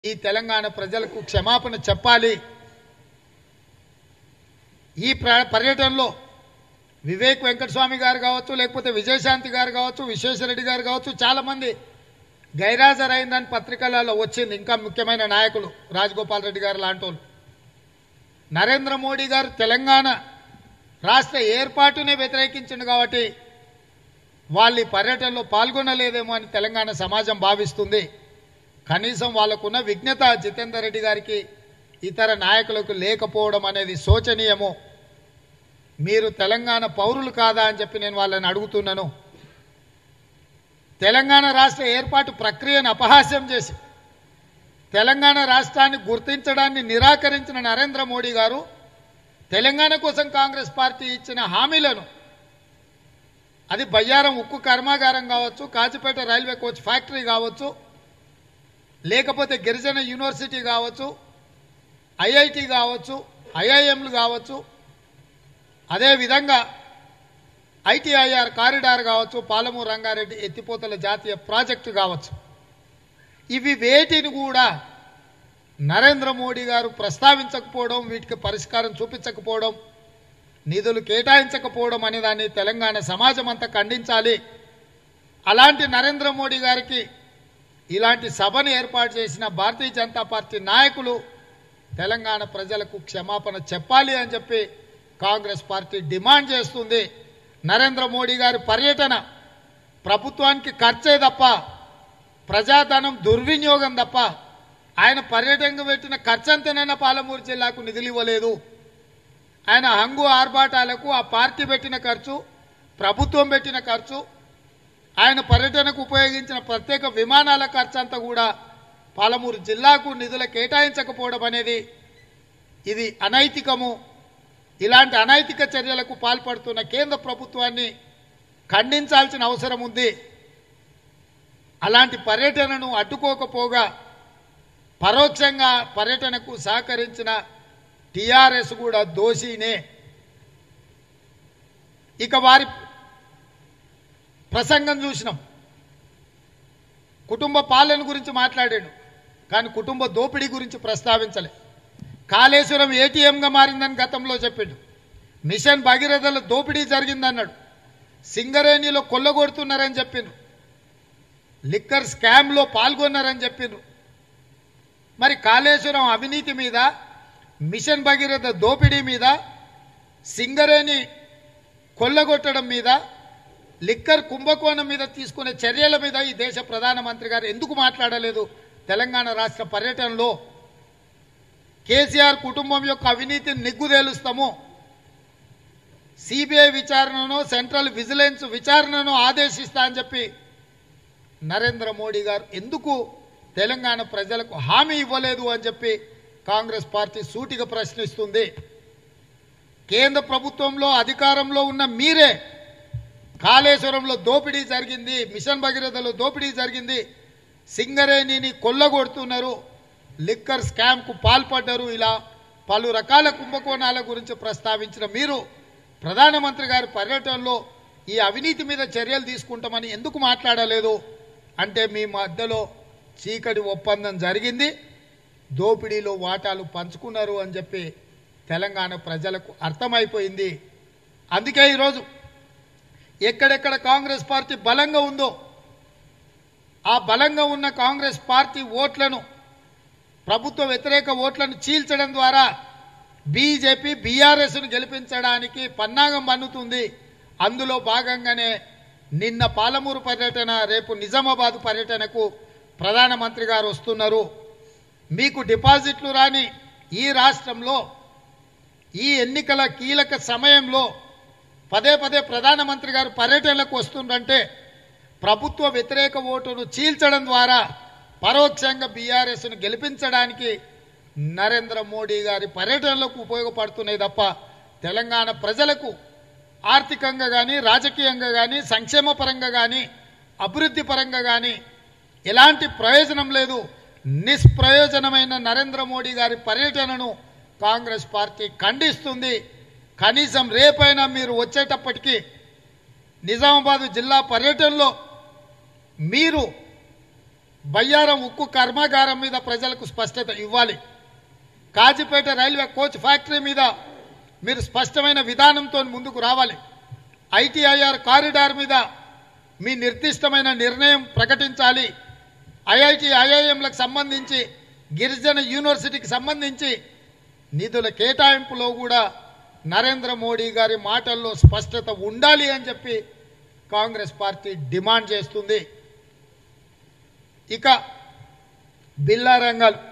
ఈ తెలంగాణ ప్రజలకు క్షమాపణ చెప్పాలి. ఈ పర్యటనలో వివేక్ వెంకటస్వామి గారు కావచ్చు, లేకపోతే విజయశాంతి గారు కావచ్చు, విశ్వేశ్వరరెడ్డి గారు కావచ్చు, చాలా మంది గైరాజరైందని పత్రికలలో వచ్చింది. ఇంకా ముఖ్యమైన నాయకులు రాజగోపాల్ రెడ్డి గారు లాంటి వాళ్ళు. నరేంద్ర మోడీ గారు తెలంగాణ రాష్ట్ర ఏర్పాటునే వ్యతిరేకించింది కాబట్టి వాళ్ళు ఈ పర్యటనలో పాల్గొనలేదేమో అని తెలంగాణ సమాజం భావిస్తుంది. కనీసం వాళ్ళకున్న విజ్ఞత జితేందర్ రెడ్డి గారికి ఇతర నాయకులకు లేకపోవడం అనేది శోచనీయము. మీరు తెలంగాణ పౌరులు కాదా అని చెప్పి నేను వాళ్ళని అడుగుతున్నాను. తెలంగాణ రాష్ట్ర ఏర్పాటు ప్రక్రియను అపహాస్యం చేసి తెలంగాణ రాష్ట్రాన్ని గుర్తించడాన్ని నిరాకరించిన నరేంద్ర మోడీ గారు తెలంగాణ కోసం కాంగ్రెస్ పార్టీ ఇచ్చిన హామీలను, అది బయ్యారం ఉక్కు కర్మాగారం కావచ్చు, కాచిపేట రైల్వే కోచ్ ఫ్యాక్టరీ కావచ్చు, లేకపోతే గిరిజన యూనివర్సిటీ కావచ్చు, ఐఐటి కావచ్చు, ఐఐఎంలు కావచ్చు, అదేవిధంగా ఐటీఐఆర్ కారిడార్ కావచ్చు, పాలమూరు రంగారెడ్డి ఎత్తిపోతల జాతీయ ప్రాజెక్టు కావచ్చు, ఇవి వేటిని కూడా నరేంద్ర మోడీ గారు ప్రస్తావించకపోవడం, వీటికి పరిష్కారం చూపించకపోవడం, నిధులు కేటాయించకపోవడం అనే దాన్ని తెలంగాణ సమాజం అంతా ఖండించాలి. అలాంటి నరేంద్ర మోడీ గారికి ఇలాంటి సభను ఏర్పాటు చేసిన భారతీయ జనతా పార్టీ నాయకులు తెలంగాణ ప్రజలకు క్షమాపణ చెప్పాలి అని చెప్పి కాంగ్రెస్ పార్టీ డిమాండ్ చేస్తుంది. నరేంద్ర మోడీ గారి పర్యటన ప్రభుత్వానికి ఖర్చే తప్ప, ప్రజాధనం దుర్వినియోగం తప్ప, ఆయన పర్యటనకు పెట్టిన ఖర్చంతనైనా పాలమూరు జిల్లాకు నిధులు ఇవ్వలేదు. ఆయన హంగు ఆర్భాటాలకు ఆ పార్టీ పెట్టిన ఖర్చు, ప్రభుత్వం పెట్టిన ఖర్చు, ఆయన పర్యటనకు ఉపయోగించిన ప్రత్యేక విమానాల ఖర్చు అంతా కూడా పాలమూరు జిల్లాకు నిధులు కేటాయించకపోవడం అనేది ఇది అనైతికము. ఇలాంటి అనైతిక చర్యలకు పాల్పడుతున్న కేంద్ర ప్రభుత్వాన్ని ఖండించాల్సిన అవసరం ఉంది. అలాంటి పర్యటనను అడ్డుకోకపోగా పరోక్షంగా పర్యటనకు సహకరించిన టీఆర్ఎస్ కూడా దోషినే. ఇక వారి ప్రసంగం చూసినాం. కుటుంబ పాలన గురించి మాట్లాడాడు, కానీ కుటుంబ దోపిడీ గురించి ప్రస్తావించలే. కాళేశ్వరం ఏటీఎంగా మారిందని గతంలో చెప్పిండు. మిషన్ భగీరథలో దోపిడీ జరిగిందన్నాడు. సింగరేణిలో కొల్లగొడుతున్నారని చెప్పిండ్రు. లిక్కర్ స్కామ్లో పాల్గొన్నారని చెప్పిండ్రు. మరి కాళేశ్వరం అవినీతి మీద, మిషన్ భగీరథ దోపిడీ మీద, సింగరేణి కొల్లగొట్టడం మీద, లిక్కర్ కుంభకోణం మీద తీసుకునే చర్యల మీద ఈ దేశ ప్రధానమంత్రి గారు ఎందుకు మాట్లాడలేదు? తెలంగాణ రాష్ట్ర పర్యటనలో కేసీఆర్ కుటుంబం యొక్క అవినీతిని నిగ్గుదేలుస్తాము, సిబిఐ విచారణను, సెంట్రల్ విజిలెన్స్ విచారణను ఆదేశిస్తా అని చెప్పి నరేంద్ర మోడీ గారు ఎందుకు తెలంగాణ ప్రజలకు హామీ ఇవ్వలేదు అని చెప్పి కాంగ్రెస్ పార్టీ సూటిగా ప్రశ్నిస్తుంది. కేంద్ర ప్రభుత్వంలో అధికారంలో ఉన్న మీరే కాళేశ్వరంలో దోపిడీ జరిగింది, మిషన్ భగీరథలో దోపిడీ జరిగింది, సింగరేణిని కొల్లగొడుతున్నారు, లిక్కర్ స్కామ్కు పాల్పడ్డారు, ఇలా పలు రకాల కుంభకోణాల గురించి ప్రస్తావించిన మీరు ప్రధానమంత్రి గారి పర్యటనలో ఈ అవినీతి మీద చర్యలు తీసుకుంటామని ఎందుకు మాట్లాడలేదు? అంటే మీ మధ్యలో చీకటి ఒప్పందం జరిగింది, దోపిడీలో వాటాలు పంచుకున్నారు అని చెప్పి తెలంగాణ ప్రజలకు అర్థమైపోయింది. అందుకే ఈరోజు ఎక్కడెక్కడ కాంగ్రెస్ పార్టీ బలంగా ఉందో ఆ బలంగా ఉన్న కాంగ్రెస్ పార్టీ ఓట్లను, ప్రభుత్వ వ్యతిరేక ఓట్లను చీల్చడం ద్వారా బీజేపీ బీఆర్ఎస్ను గెలిపించడానికి పన్నాగం పన్నుతుంది. అందులో భాగంగానే నిన్న పాలమూరు పర్యటన, రేపు నిజామాబాద్ పర్యటనకు ప్రధానమంత్రి గారు వస్తున్నారు. మీకు డిపాజిట్లు రాని ఈ రాష్ట్రంలో ఈ ఎన్నికల కీలక సమయంలో పదే పదే ప్రధానమంత్రి గారు పర్యటనలకు వస్తుందంటే ప్రభుత్వ వ్యతిరేక ఓటును చీల్చడం ద్వారా పరోక్షంగా బీఆర్ఎస్ను గెలిపించడానికి నరేంద్ర మోడీ గారి పర్యటనలకు ఉపయోగపడుతున్నాయి తప్ప తెలంగాణ ప్రజలకు ఆర్థికంగా కానీ, రాజకీయంగా కానీ, సంక్షేమ పరంగా కానీ, అభివృద్ధి పరంగా కానీ ఎలాంటి ప్రయోజనం లేదు. నిష్ప్రయోజనమైన నరేంద్ర మోడీ గారి పర్యటనను కాంగ్రెస్ పార్టీ ఖండిస్తుంది. కనీసం రేపైనా మీరు వచ్చేటప్పటికీ నిజామాబాద్ జిల్లా పర్యటనలో మీరు బయ్యారం ఉక్కు కర్మాగారం మీద ప్రజలకు స్పష్టత ఇవ్వాలి. కాజీపేట రైల్వే కోచ్ ఫ్యాక్టరీ మీద మీరు స్పష్టమైన విధానంతో ముందుకు రావాలి. ఐటీఐఆర్ కారిడార్ మీద మీ నిర్దిష్టమైన నిర్ణయం ప్రకటించాలి. ఐఐటి ఐఐఎంలకు సంబంధించి గిరిజన యూనివర్సిటీకి సంబంధించి నిధుల కేటాయింపులో కూడా నరేంద్ర మోడీ గారి మాటల్లో స్పష్టత ఉండాలి అని చెప్పి కాంగ్రెస్ పార్టీ డిమాండ్ చేస్తుంది. ఇక బిల్లా రంగాలు